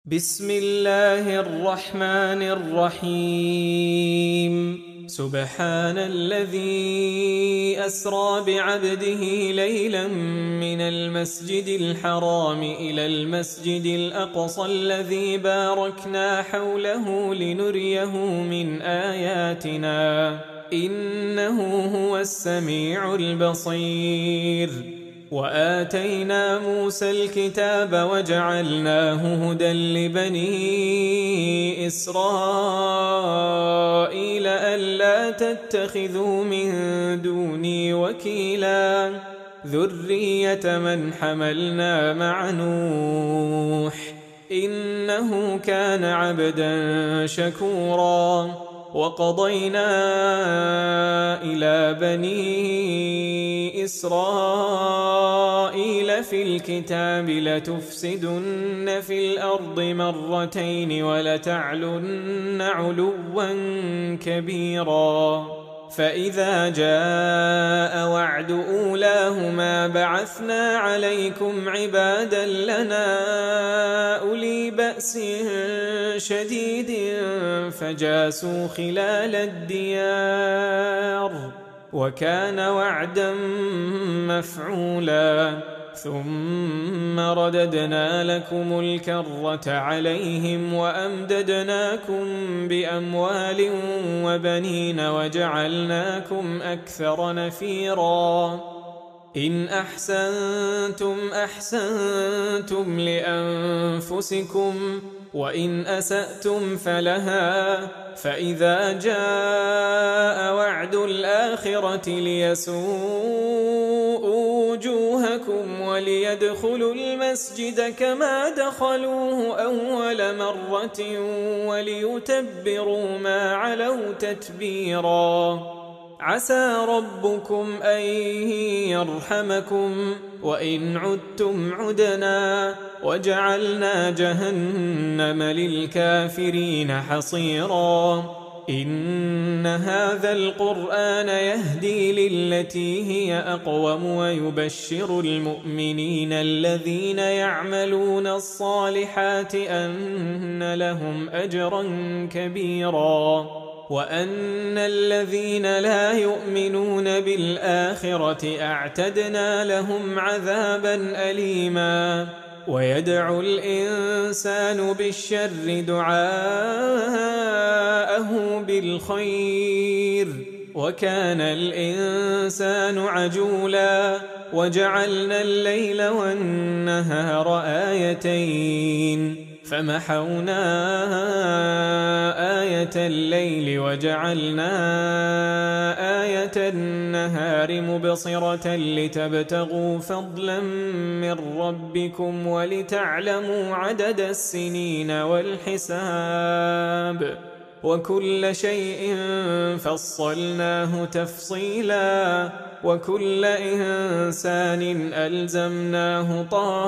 بسم الله الرحمن الرحيم سبحان الذي أسرى بعبده ليلا من المسجد الحرام إلى المسجد الأقصى الذي باركنا حوله لنريه من آياتنا إنه هو السميع البصير. وآتينا موسى الكتاب وجعلناه هدى لبني إسرائيل ألا تتخذوا من دوني وكيلا ذرية من حملنا مع نوح إنه كان عبدا شكورا. وقضينا إلى بني إسرائيل في الكتاب لتفسدن في الأرض مرتين ولتعلن علوا كبيرا. فإذا جاء وعد أولاهما بعثنا عليكم عبادا لنا أولي بأس شديد فجاسوا خلال الديار وكان وعدا مفعولا. ثم رددنا لكم الكرة عليهم وأمددناكم بأموال وبنين وجعلناكم أكثر نفيرا. إن أحسنتم أحسنتم لأنفسكم وإن أسأتم فلها. فإذا جاء وعد الآخرة ليسوءوا وجوهكم وليدخلوا المسجد كما دخلوه أول مرة وليتبروا ما علوا تتبيرا. عسى ربكم أن يرحمكم وإن عدتم عدنا وجعلنا جهنم للكافرين حصيرا. إن هذا القرآن يهدي للتي هي أقوم ويبشر المؤمنين الذين يعملون الصالحات أن لهم أجرا كبيرا وأن الذين لا يؤمنون بالآخرة أعتدنا لهم عذابا أليما. ويدعو الإنسان بالشر دعاءه بالخير وكان الإنسان عجولا. وجعلنا الليل والنهار آيتين فمحونا آية الليل وجعلنا آية النهار مبصرة لتبتغوا فضلا من ربكم ولتعلموا عدد السنين والحساب وكل شيء فصلناه تفصيلا. وكل إنسان ألزمناه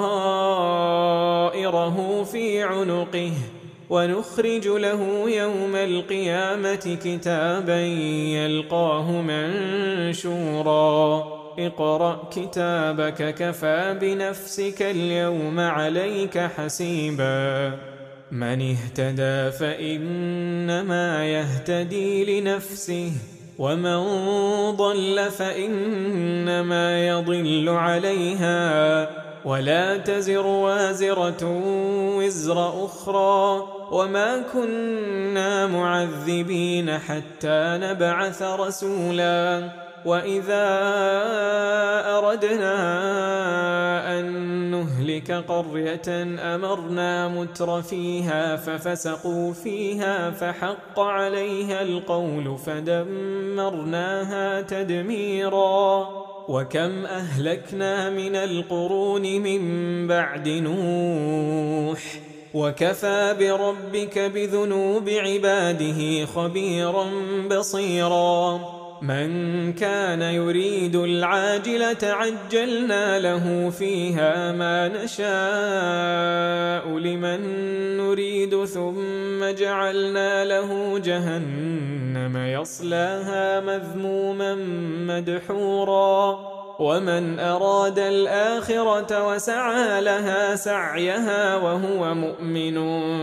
طائره في عنقه ونخرج له يوم القيامة كتابا يلقاه منشورا. اقرأ كتابك كفى بنفسك اليوم عليك حسيبا. من اهتدى فإنما يهتدي لنفسه ومن ضل فإنما يضل عليها ولا تزر وازرة وزر أخرى وما كنا معذبين حتى نبعث رسولا. وإذا أردنا أن نهلك قرية أمرنا متر فيها ففسقوا فيها فحق عليها القول فدمرناها تدميرا. وكم أهلكنا من القرون من بعد نوح وكفى بربك بذنوب عباده خبيرا بصيرا. من كان يريد العاجلة عجلنا له فيها ما نشاء لمن نريد ثم جعلنا له جهنم يصلاها مذموما مدحورا. ومن أراد الآخرة وسعى لها سعيها وهو مؤمن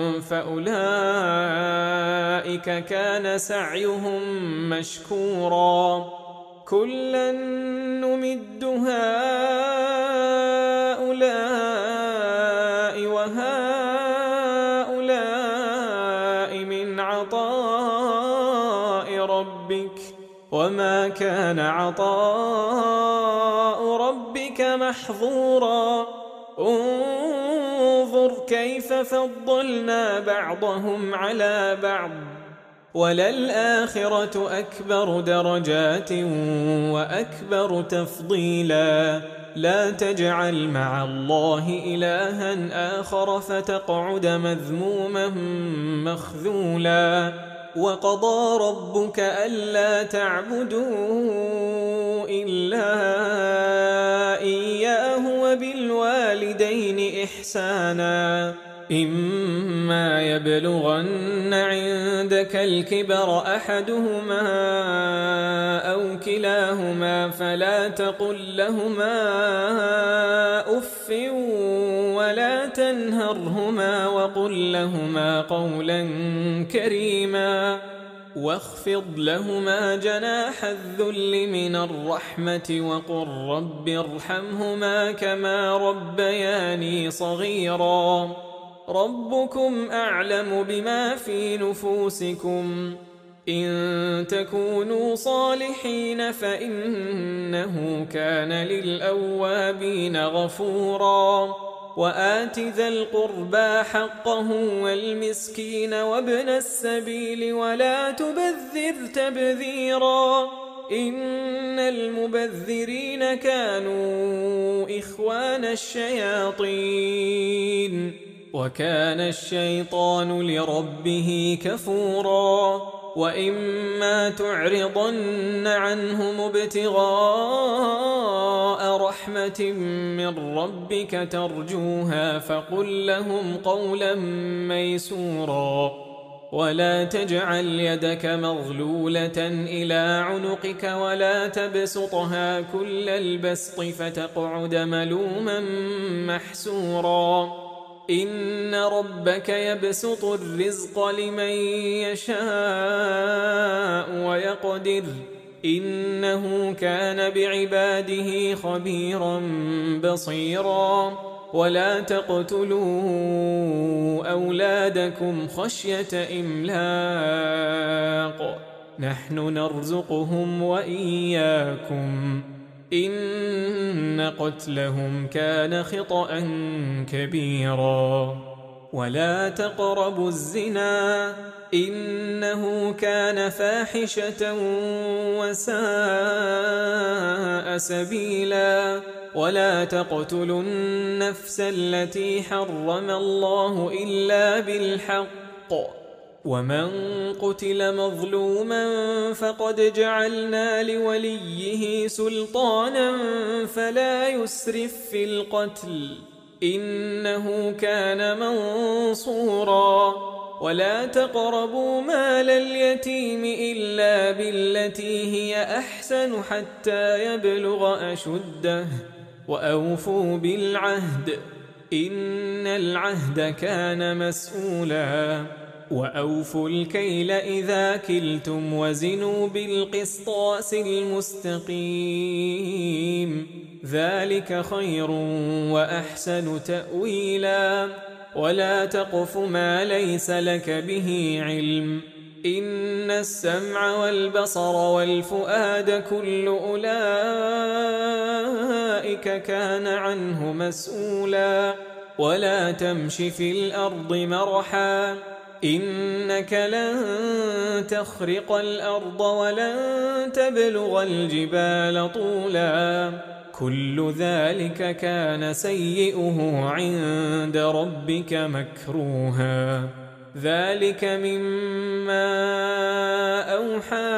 فأولئك كان سعيهم مشكورا كلا نمد هؤلاء وهؤلاء من عطاء ربك وما كان عطاء ربك محظورا انظر كيف فضلنا بعضهم على بعض وللآخرة أكبر درجات وأكبر تفضيلا لا تجعل مع الله إلها آخر فتقعد مذموما مخذولا وقضى ربك ألا تعبدوا إلا إياه وبالوالدين إحسانا إما يبلغن عندك الكبر أحدهما أو كلاهما فلا تقل لهما أف ولا تنهرهما وقل لهما قولا كريما واخفض لهما جناح الذل من الرحمة وقل رب ارحمهما كما ربياني صغيرا ربكم أعلم بما في نفوسكم إن تكونوا صالحين فإنه كان للأوابين غفورا وآت ذا القربى حقه والمسكين وابن السبيل ولا تبذر تبذيرا إن المبذرين كانوا إخوان الشياطين وكان الشيطان لربه كفورا وإما تعرضن عنهم ابتغاء رحمة من ربك ترجوها فقل لهم قولا ميسورا ولا تجعل يدك مغلولة إلى عنقك ولا تبسطها كل البسط فتقعد ملوما محسورا إن ربك يبسط الرزق لمن يشاء ويقدر إنه كان بعباده خبيرا بصيرا ولا تقتلوا أولادكم خشية إملاق نحن نرزقهم وإياكم إن قتلهم كان خطأ كبيرا ولا تقربوا الزنا إنه كان فاحشة وساء سبيلا ولا تقتلوا النفس التي حرم الله إلا بالحق ومن قتل مظلوما فقد جعلنا لوليه سلطانا فلا يسرف في القتل إنه كان منصورا ولا تقربوا مال اليتيم إلا بالتي هي أحسن حتى يبلغ أشده وأوفوا بالعهد إن العهد كان مسؤولا وأوفوا الكيل إذا كلتم وزنوا بالقسطاس المستقيم ذلك خير وأحسن تأويلا ولا تقف ما ليس لك به علم إن السمع والبصر والفؤاد كل أولئك كان عنه مسؤولا ولا تمش في الأرض مرحا إنك لن تخرق الأرض ولن تبلغ الجبال طولا كل ذلك كان سيئه عند ربك مكروها ذلك مما أوحى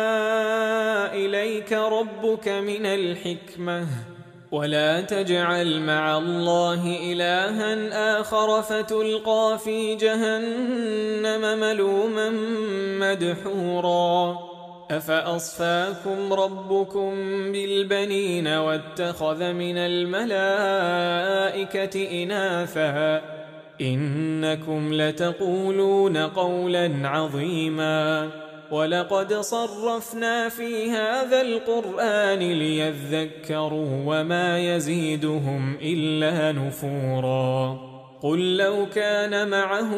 إليك ربك من الحكمة ولا تجعل مع الله إلها آخر فتلقى في جهنم ملوما مدحورا أفأصفاكم ربكم بالبنين واتخذ من الملائكة إناثا إنكم لتقولون قولا عظيما ولقد صرفنا في هذا القرآن ليذكروا وما يزيدهم إلا نفورا قل لو كان معه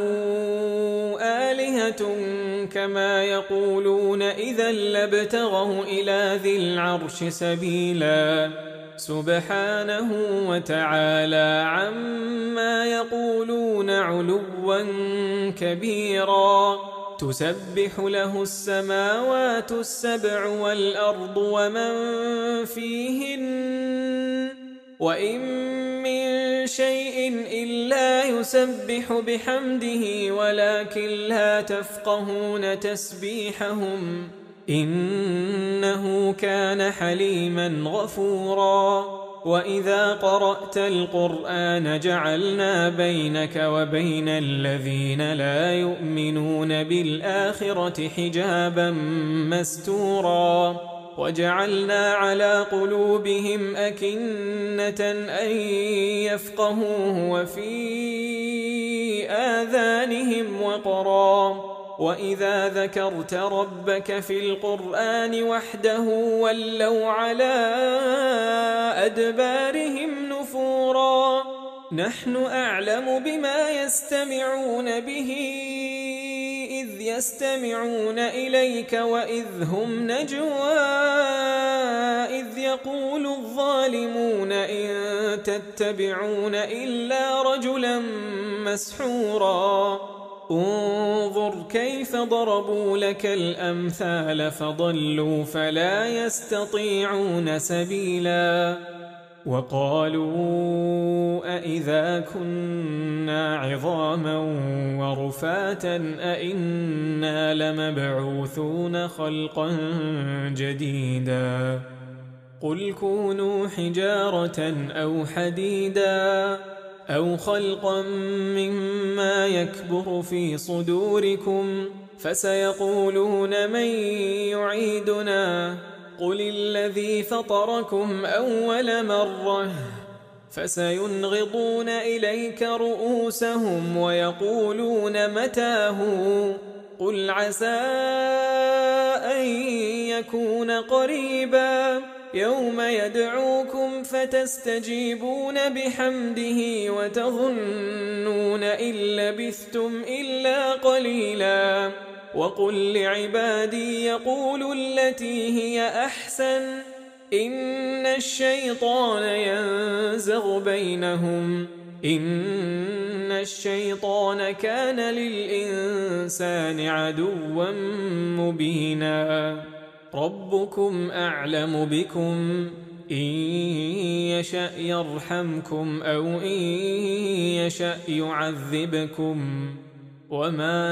آلهة كما يقولون إذا لابتغوا إلى ذي العرش سبيلا سبحانه وتعالى عما يقولون علوا كبيرا تسبح له السماوات السبع والأرض ومن فيهن وإن من شيء إلا يسبح بحمده ولكن لا تفقهون تسبيحهم إنه كان حليما غفورا وإذا قرأت القرآن جعلنا بينك وبين الذين لا يؤمنون بالآخرة حجابا مستورا وجعلنا على قلوبهم أكنة أن يفقهوه وفي آذانهم وقرا وإذا ذكرت ربك في القرآن وحده ولوا على أدبارهم نفورا نحن أعلم بما يستمعون به إذ يستمعون إليك وإذ هم نجوى إذ يقول الظالمون إن تتبعون إلا رجلا مسحورا انظر كيف ضربوا لك الأمثال فضلوا فلا يستطيعون سبيلا وقالوا أإذا كنا عظاما ورفاتا أإنا لمبعوثون خلقا جديدا قل كونوا حجارة أو حديدا أو خلقا مما يكبر في صدوركم فسيقولون من يعيدنا قل الذي فطركم أول مرة فسينغضون إليك رؤوسهم ويقولون متاه قل عسى أن يكون قريبا يوم يدعوكم فتستجيبون بحمده وتظنون إن لبثتم إلا قليلا وقل لعبادي يقولوا التي هي أحسن إن الشيطان ينزغ بينهم إن الشيطان كان للإنسان عدوا مبينا ربكم أعلم بكم إن يشأ يرحمكم أو إن يشأ يعذبكم وما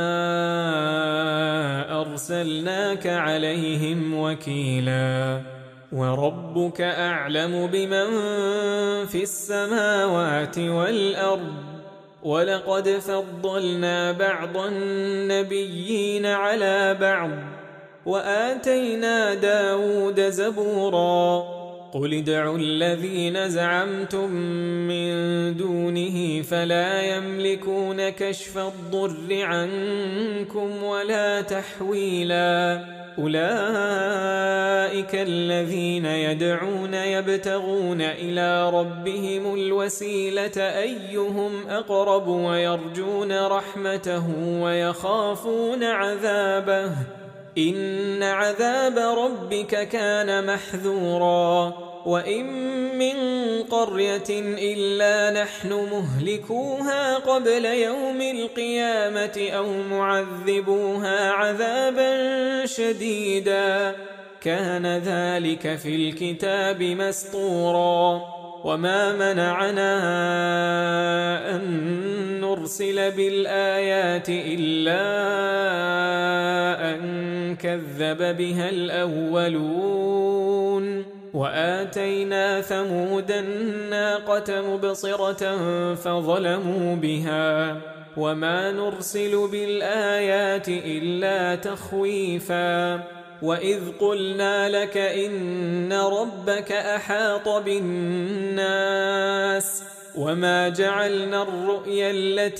أرسلناك عليهم وكيلا وربك أعلم بمن في السماوات والأرض ولقد فضلنا بعض النبيين على بعض وآتينا داود زبورا قل ادعوا الذين زعمتم من دونه فلا يملكون كشف الضر عنكم ولا تحويلا أولئك الذين يدعون يبتغون إلى ربهم الوسيلة أيهم أقرب ويرجون رحمته ويخافون عذابه إن عذاب ربك كان محذورا وإن من قرية إلا نحن مهلكوها قبل يوم القيامة أو معذبوها عذابا شديدا كان ذلك في الكتاب مسطورا وما منعنا أن نرسل بالآيات إلا أن كذب بها الأولون وآتينا ثمود الناقة مبصرة فظلموا بها وما نرسل بالآيات إلا تخويفا وإذ قلنا لك إن ربك أحاط بالناس وما جعلنا الرؤيا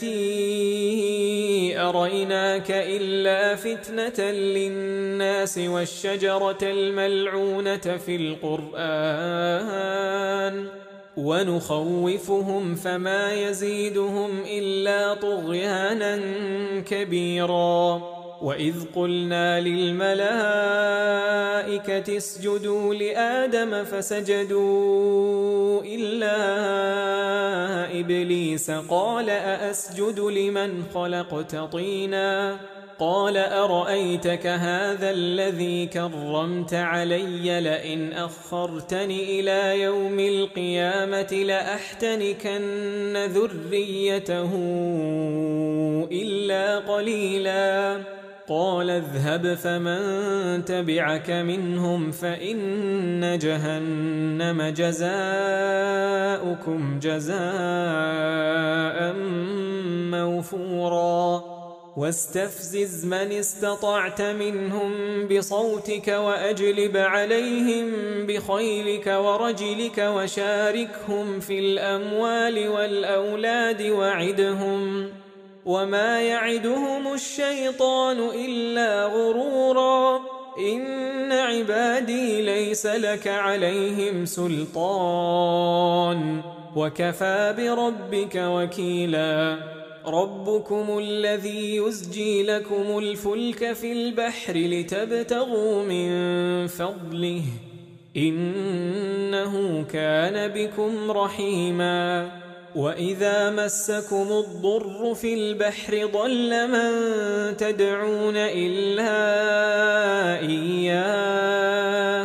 التي أريناك إلا فتنة للناس والشجرة الملعونة في القرآن ونخوفهم فما يزيدهم إلا طغيانا كبيرا. وإذ قلنا للملائكة اسجدوا لآدم فسجدوا إلا إبليس قال أأسجد لمن خلقت طينا قال أرأيتك هذا الذي كرمت علي لئن أخرتني إلى يوم القيامة لأحتنكن ذريته إلا قليلا قال اذهب فمن تبعك منهم فإن جهنم جزاؤكم جزاء موفورا واستفزز من استطعت منهم بصوتك وأجلب عليهم بخيلك ورجلك وشاركهم في الأموال والأولاد وعدهم وما يعدهم الشيطان إلا غرورا إن عبادي ليس لك عليهم سلطان وكفى بربك وكيلا. ربكم الذي يزجي لكم الفلك في البحر لتبتغوا من فضله إنه كان بكم رحيما. وإذا مسكم الضر في البحر ضل من تدعون إلا إياه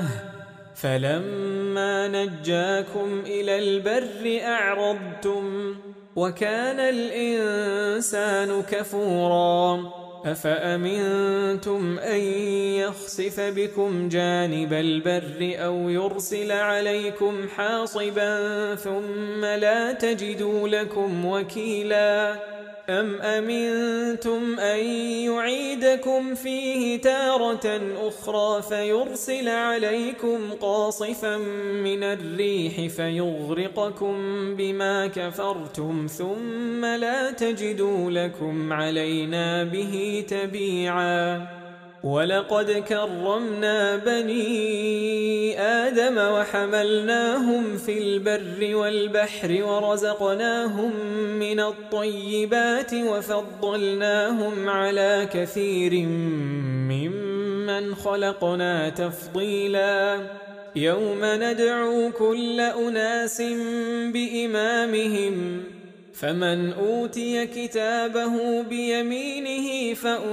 فلما نجاكم إلى البر أعرضتم وكان الإنسان كفورا. أفأمنتم أن يخسف بكم جانب البر أو يرسل عليكم حاصبا ثم لا تجدوا لكم وكيلا أم أمنتم أن يعيدكم فيه تارة أخرى فيرسل عليكم قاصفا من الريح فيغرقكم بما كفرتم ثم لا تجدوا لكم علينا به تبيعا. ولقد كرمنا بني آدم وحملناهم في البر والبحر ورزقناهم من الطيبات وفضلناهم على كثير ممن خلقنا تفضيلا. يوم ندعو كل أناس بإمامهم فمن أوتي كتابه بيمينه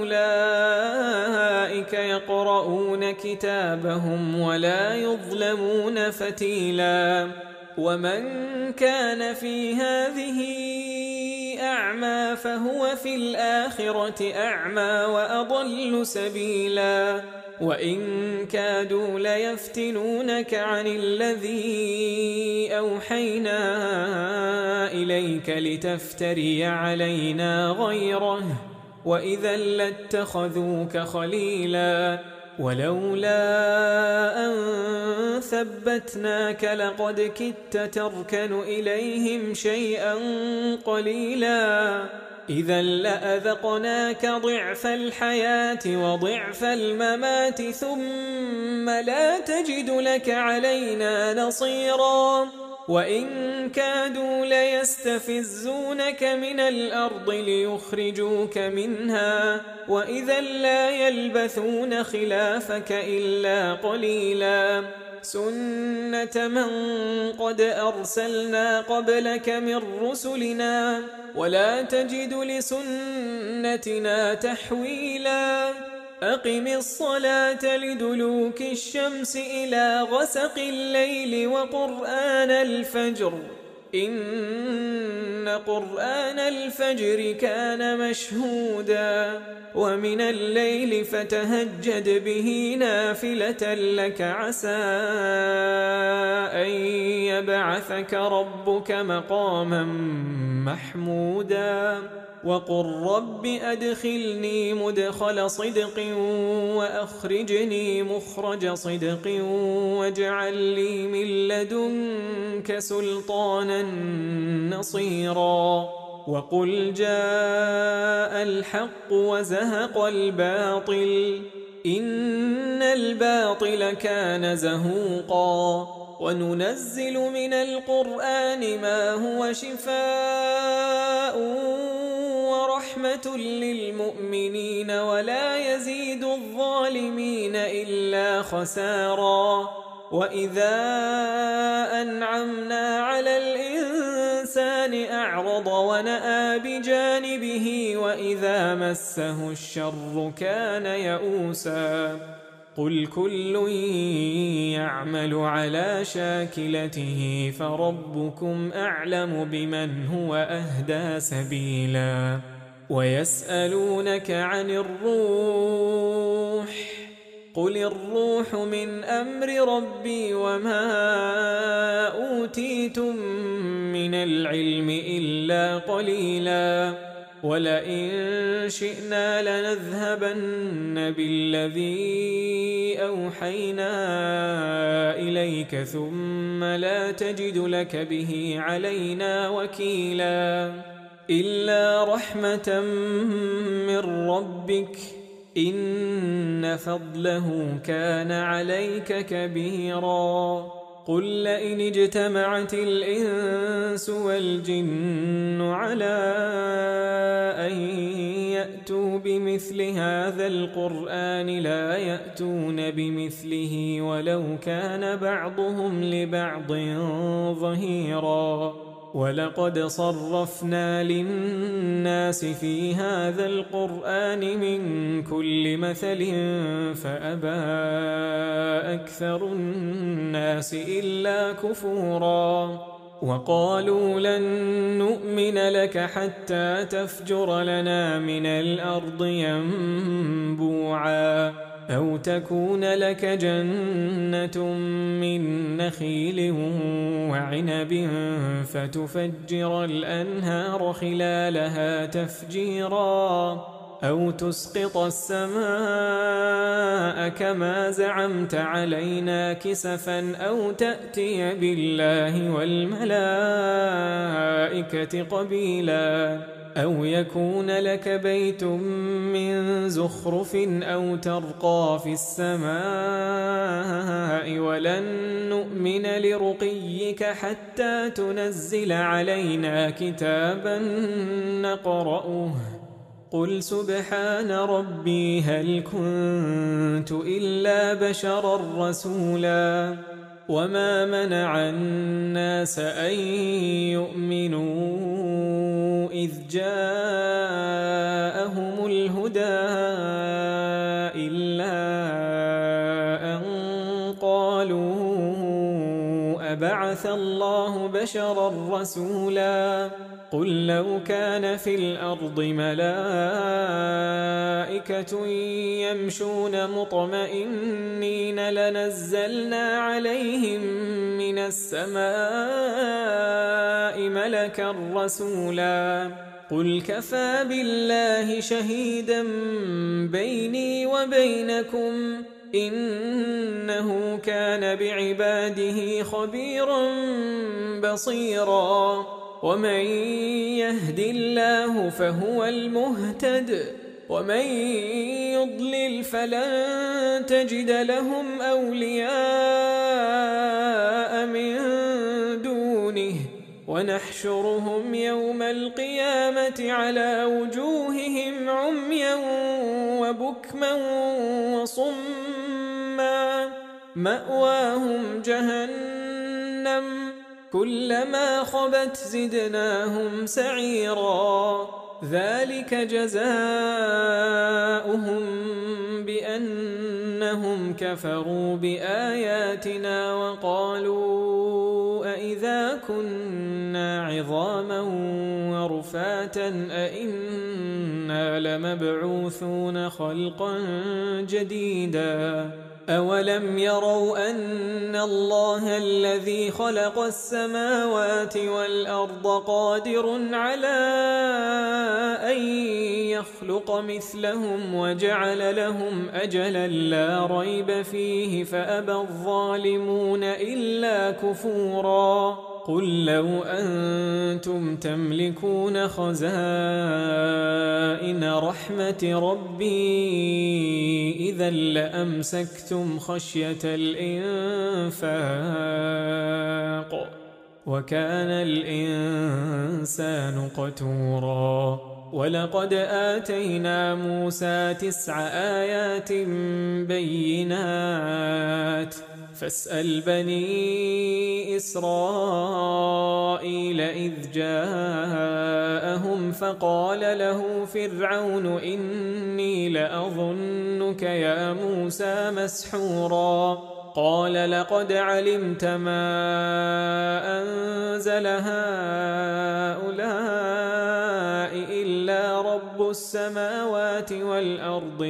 فأولئك يقرؤون كتابهم ولا يظلمون فتيلا. ومن كان في هذه أعمى فهو في الآخرة أعمى وأضل سبيلا. وإن كادوا ليفتنونك عن الذي أوحينا إليك لتفتري علينا غيره وإذا لاتخذوك خليلا. ولولا أن ثبتناك لقد كدت تركن إليهم شيئا قليلا إذا لأذقناك ضعف الحياة وضعف الممات ثم لا تجد لك علينا نصيرا. وإن كادوا ليستفزونك من الأرض ليخرجوك منها وإذا لا يلبثون خلافك إلا قليلا. سنة من قد أرسلنا قبلك من رسلنا ولا تجد لسنتنا تحويلا. أقم الصلاة لدلوك الشمس إلى غسق الليل وقرآن الفجر إن قرآن الفجر كان مشهودا. ومن الليل فتهجد به نافلة لك عسى أن يبعثك ربك مقاما محمودا. وقل رب أدخلني مدخل صدق وأخرجني مخرج صدق واجعل لي من لدنك سلطانا نصيرا وقل جاء الحق وزهق الباطل إن الباطل كان زهوقا وننزل من القرآن ما هو شفاء ورحمة للمؤمنين ولا يزيد الظالمين إلا خسارا وإذا أنعمنا على الإنسان أعرض ونأى بجانبه وإذا مسه الشر كان يئوسا قل كل يعمل على شاكلته فربكم أعلم بمن هو أهدى سبيلا ويسألونك عن الروح قل الروح من أمر ربي وما أوتيتم من العلم إلا قليلا ولئن شئنا لنذهبن بالذي أوحينا إليك ثم لا تجد لك به علينا وكيلا إلا رحمة من ربك إن فضله كان عليك كبيرا قل لئن اجتمعت الإنس والجن على أن يأتوا بمثل هذا القرآن لا يأتون بمثله ولو كان بعضهم لبعض ظهيرا ولقد صرفنا للناس في هذا القرآن من كل مثل فأبى أكثر الناس إلا كفورا وقالوا لن نؤمن لك حتى تفجر لنا من الأرض ينبوعا أو تكون لك جنة من نخيل وعنب فتفجر الأنهار خلالها تفجيرا أو تسقط السماء كما زعمت علينا كسفا أو تأتي بالله والملائكة قبيلا أو يكون لك بيت من زخرف أو ترقى في السماء ولن نؤمن لرقيك حتى تنزل علينا كتابا نقرأه قل سبحان ربي هل كنت إلا بشرا رسولا وما منع الناس أن يؤمنوا إذ جاءهم الهدى إلا أن قالوا أبعث الله بشرا رسولا قل لو كان في الأرض ملائكة يمشون مطمئنين لنزلنا عليهم من السماء ملكا رسولا قل كفى بالله شهيدا بيني وبينكم إنه كان بعباده خبيرا بصيرا ومن يهد الله فهو المهتد ومن يضلل فلن تجد لهم أولياء من دونه ونحشرهم يوم القيامة على وجوههم عميا وبكما وصما مأواهم جهنم كلما خبت زدناهم سعيرا ذلك جزاؤهم بأنهم كفروا بآياتنا وقالوا أإذا كنا عظاما ورفاتا أإنا لمبعوثون خلقا جديدا أولم يروا أن الله الذي خلق السماوات والأرض قادر على أن يخلق مثلهم وجعل لهم أجلا لا ريب فيه فأبى الظالمون إلا كفورا قل لو أنتم تملكون خزائن رحمة ربي إذا لأمسكتم خشية الإنفاق وكان الإنسان قتورا ولقد آتينا موسى 9 آيات بينات فاسأل بني إسرائيل إذ جاءهم فقال له فرعون إني لأظنك يا موسى مسحورا قال لقد علمت ما أنزل هؤلاء إلا رب السماوات والأرض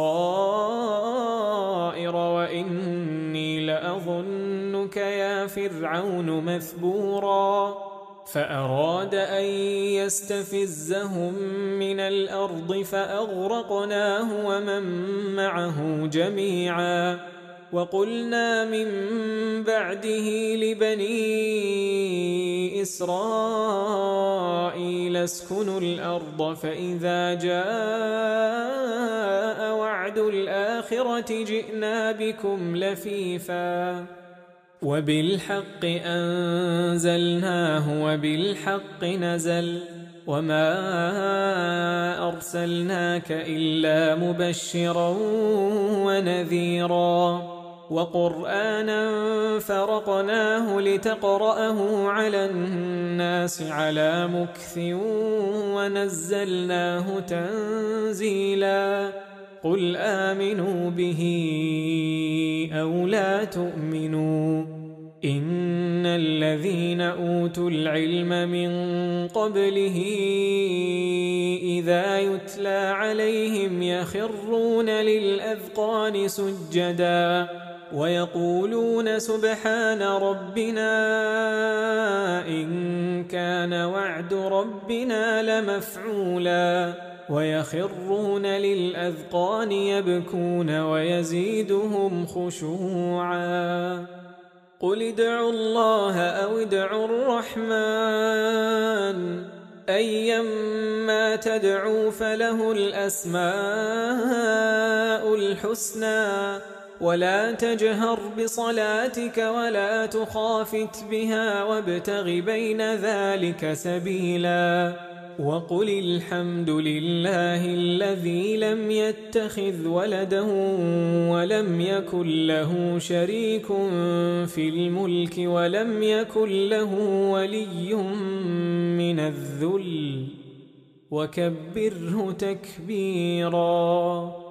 بصائر وإني لأظنك يا فرعون مثبورا فأراد أن يستفزهم من الأرض فأغرقناه ومن معه جميعا وقلنا من بعده لبني إسرائيل اسكنوا الأرض فإذا جاء وعد الآخرة جئنا بكم لفيفا وبالحق أنزلناه وبالحق نزل وما أرسلناك إلا مبشرا ونذيرا وقرآنا فرقناه لتقرأه على الناس على مكث ونزلناه تنزيلا قل آمنوا به أو لا تؤمنوا إن الذين أوتوا العلم من قبله إذا يتلى عليهم يخرون للأذقان سجدا ويقولون سبحان ربنا إن كان وعد ربنا لمفعولا ويخرون للأذقان يبكون ويزيدهم خشوعا قل ادعوا الله أو ادعوا الرحمن أيما تدعوا فله الأسماء الحسنى ولا تجهر بصلاتك ولا تخافت بها وابتغ بين ذلك سبيلا وقل الحمد لله الذي لم يتخذ ولدا ولم يكن له شريك في الملك ولم يكن له ولي من الذل وكبره تكبيرا